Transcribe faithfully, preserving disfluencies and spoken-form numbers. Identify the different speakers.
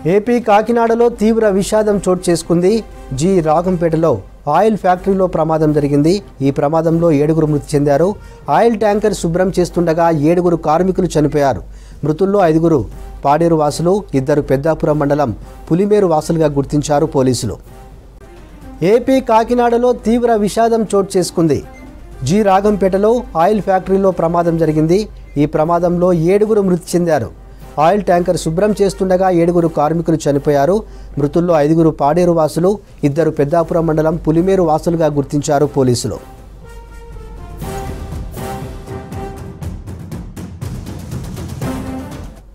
Speaker 1: AP కాకినాడలో తీవ్ర విషాదం చోటు చేసుకుంది. జి రాగంపేటలో ఆయిల్ ఫ్యాక్టరీలో ప్రమాదం జరిగింది. ఈ ప్రమాదంలో ఏడుగురు మృతి చెందారు. ఆయిల్ ట్యాంకర్ శుభ్రం చేస్తుండగా ఏడుగురు కార్మికులు చనిపోయారు. మృతుల్లో ఐదుగురు పాడేరు వాసులు, ఇద్దరు పెద్దాపురం మండలం పులిమేరు వాసులుగా గుర్తించారు పోలీసులు. ఏపీ కాకినాడలో తీవ్ర విషాదం చోటు చేసుకుంది. జి రాగంపేటలో ఆయిల్ ఫ్యాక్టరీలో ప్రమాదం జరిగింది. ఈ ప్రమాదంలో ఏడుగురు మృతి చెందారు. ఆయిల్ ట్యాంకర్ శుభ్రం చేస్తుండగా ఏడుగురు కార్మికులు చనిపోయారు. మృతుల్లో ఐదుగురు పాడేరు వాసులు, ఇద్దరు పెద్దాపురం మండలం పులిమేరు వాసులుగా గుర్తించారు పోలీసులు.